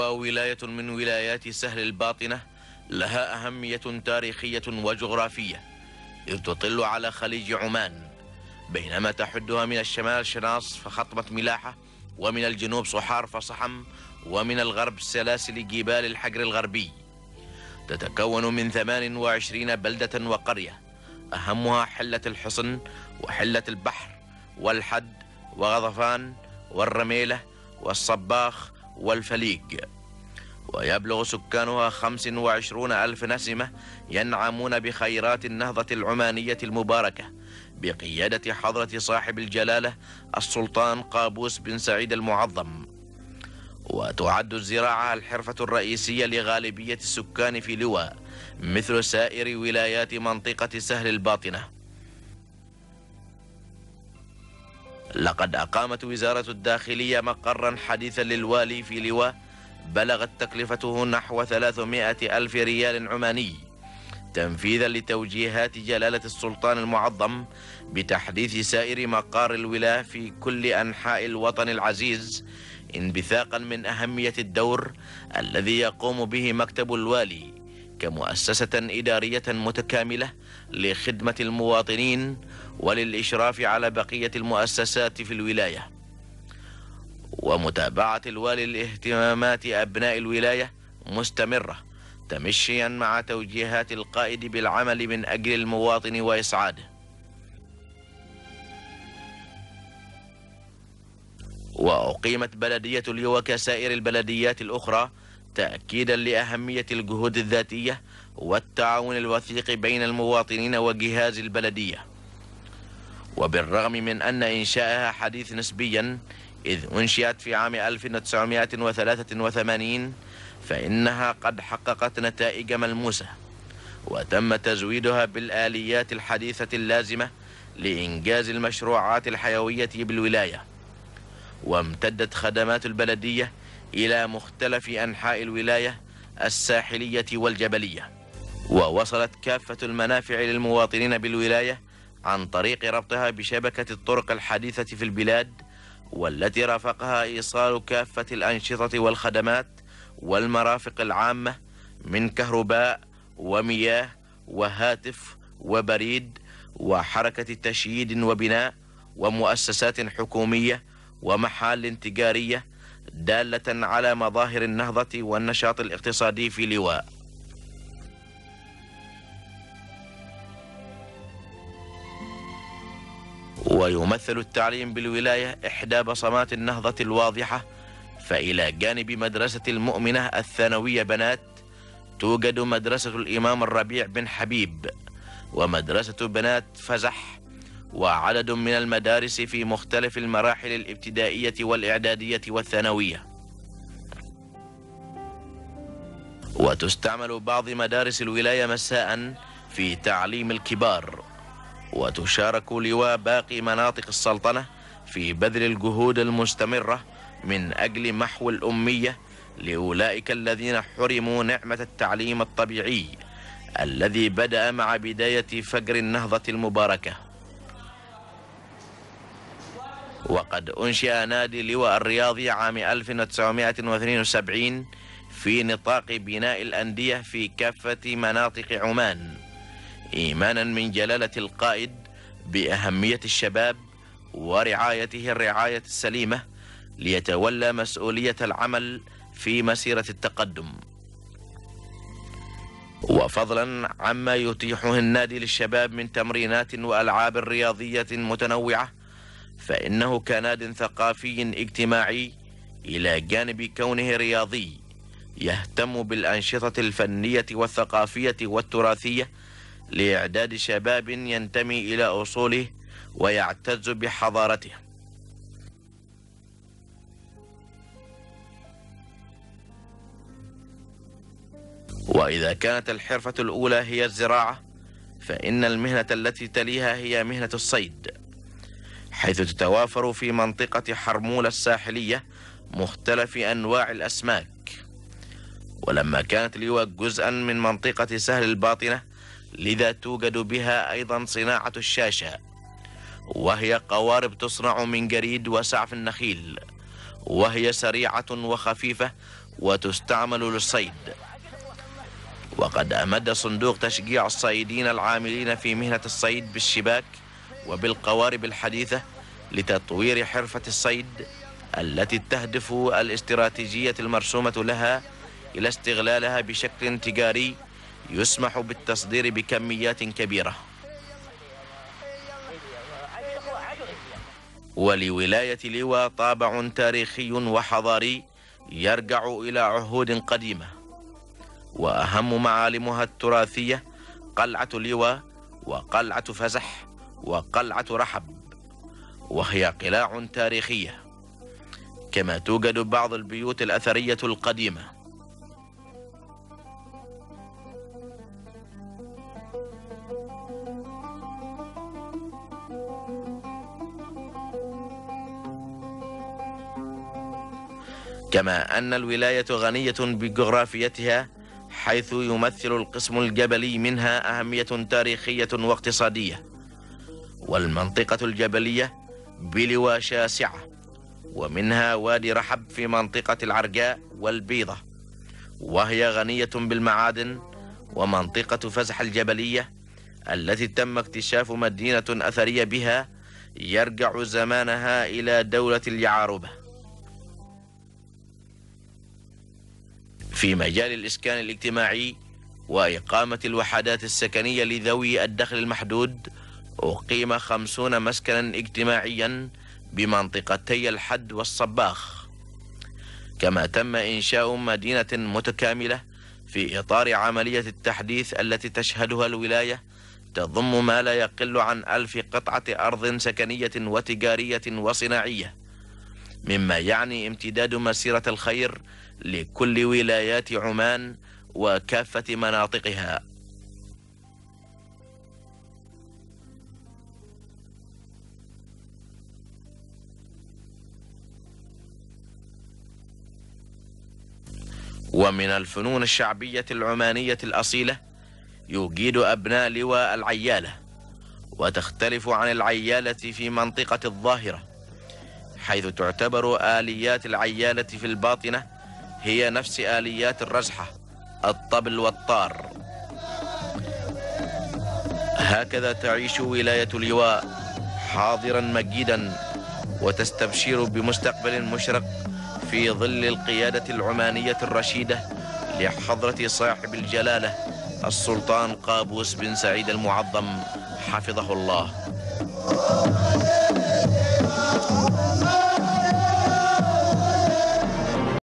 لواء ولاية من ولايات سهل الباطنة لها أهمية تاريخية وجغرافية، إذ تطل على خليج عمان، بينما تحدها من الشمال شناص فخطبة ملاحة، ومن الجنوب صحار فصحم، ومن الغرب سلاسل جبال الحجر الغربي. تتكون من 28 بلدة وقرية، أهمها حلة الحصن وحلة البحر والحد وغضفان والرميلة والصباخ والفليق. ويبلغ سكانها 25 ألف نسمة ينعمون بخيرات النهضة العمانية المباركة بقيادة حضرة صاحب الجلالة السلطان قابوس بن سعيد المعظم. وتعد الزراعة الحرفة الرئيسية لغالبية السكان في لواء، مثل سائر ولايات منطقة سهل الباطنة. لقد أقامت وزارة الداخلية مقرا حديثا للوالي في لواء، بلغت تكلفته نحو 300 ألف ريال عماني، تنفيذا لتوجيهات جلالة السلطان المعظم بتحديث سائر مقار الولاة في كل أنحاء الوطن العزيز، انبثاقا من أهمية الدور الذي يقوم به مكتب الوالي كمؤسسة إدارية متكاملة لخدمة المواطنين وللإشراف على بقية المؤسسات في الولاية، ومتابعة الوالي لاهتمامات أبناء الولاية مستمرة، تمشيا مع توجيهات القائد بالعمل من أجل المواطن وإسعاده. وأقيمت بلدية لواء كسائر البلديات الأخرى تأكيدا لأهمية الجهود الذاتية والتعاون الوثيق بين المواطنين وجهاز البلدية. وبالرغم من أن إنشائها حديث نسبيا، إذ أنشئت في عام 1983، فإنها قد حققت نتائج ملموسة، وتم تزويدها بالآليات الحديثة اللازمة لإنجاز المشروعات الحيوية بالولاية. وامتدت خدمات البلدية إلى مختلف أنحاء الولاية الساحلية والجبلية، ووصلت كافة المنافع للمواطنين بالولاية عن طريق ربطها بشبكة الطرق الحديثة في البلاد، والتي رافقها إيصال كافة الأنشطة والخدمات والمرافق العامة من كهرباء ومياه وهاتف وبريد وحركة تشييد وبناء ومؤسسات حكومية ومحال تجارية، دالة على مظاهر النهضة والنشاط الاقتصادي في لواء. ويمثل التعليم بالولاية إحدى بصمات النهضة الواضحة، فإلى جانب مدرسة المؤمنة الثانوية بنات، توجد مدرسة الإمام الربيع بن حبيب، ومدرسة بنات فزح، وعدد من المدارس في مختلف المراحل الابتدائية والإعدادية والثانوية. وتستعمل بعض مدارس الولاية مساء في تعليم الكبار. وتشارك لواء باقي مناطق السلطنة في بذل الجهود المستمرة من أجل محو الأمية لأولئك الذين حرموا نعمة التعليم الطبيعي الذي بدأ مع بداية فجر النهضة المباركة. وقد أنشئ نادي لواء الرياضي عام 1972 في نطاق بناء الأندية في كافة مناطق عمان، إيمانا من جلالة القائد بأهمية الشباب ورعايته الرعاية السليمة ليتولى مسؤولية العمل في مسيرة التقدم. وفضلا عما يتيحه النادي للشباب من تمرينات وألعاب رياضية متنوعة، فإنه كناد ثقافي اجتماعي إلى جانب كونه رياضي، يهتم بالأنشطة الفنية والثقافية والتراثية لإعداد شباب ينتمي إلى أصوله ويعتز بحضارته. وإذا كانت الحرفة الأولى هي الزراعة، فإن المهنة التي تليها هي مهنة الصيد، حيث تتوافر في منطقة حرمولة الساحلية مختلف أنواع الأسماك. ولما كانت لواء جزءا من منطقة سهل الباطنة، لذا توجد بها أيضا صناعة الشاشة، وهي قوارب تصنع من جريد وسعف النخيل، وهي سريعة وخفيفة وتستعمل للصيد. وقد أمد صندوق تشجيع الصيادين العاملين في مهنة الصيد بالشباك وبالقوارب الحديثة لتطوير حرفة الصيد التي تهدف الاستراتيجية المرسومة لها إلى استغلالها بشكل تجاري يسمح بالتصدير بكميات كبيرة. ولولاية ليوا طابع تاريخي وحضاري يرجع إلى عهود قديمة، وأهم معالمها التراثية قلعة ليوا وقلعة فزح وقلعة رحب، وهي قلاع تاريخية، كما توجد بعض البيوت الأثرية القديمة. كما أن الولاية غنية بجغرافيتها، حيث يمثل القسم الجبلي منها أهمية تاريخية واقتصادية. والمنطقة الجبلية بلوى شاسعة، ومنها وادي رحب في منطقة العرجاء والبيضة، وهي غنية بالمعادن. ومنطقة فزح الجبلية التي تم اكتشاف مدينة أثرية بها يرجع زمانها إلى دولة اليعاربة. في مجال الإسكان الاجتماعي وإقامة الوحدات السكنية لذوي الدخل المحدود، أقيم 50 مسكنا اجتماعيا بمنطقتي الحد والصباخ. كما تم إنشاء مدينة متكاملة في إطار عملية التحديث التي تشهدها الولاية، تضم ما لا يقل عن 1000 قطعة أرض سكنية وتجارية وصناعية، مما يعني امتداد مسيرة الخير لكل ولايات عمان وكافة مناطقها. ومن الفنون الشعبية العمانية الأصيلة يجيد أبناء لواء العيالة، وتختلف عن العيالة في منطقة الظاهرة، حيث تعتبر آليات العيالة في الباطنة هي نفس آليات الرزحة، الطبل والطار. هكذا تعيش ولاية لواء حاضرا مجيدا، وتستبشر بمستقبل مشرق في ظل القيادة العمانية الرشيدة لحضرة صاحب الجلالة السلطان قابوس بن سعيد المعظم حفظه الله.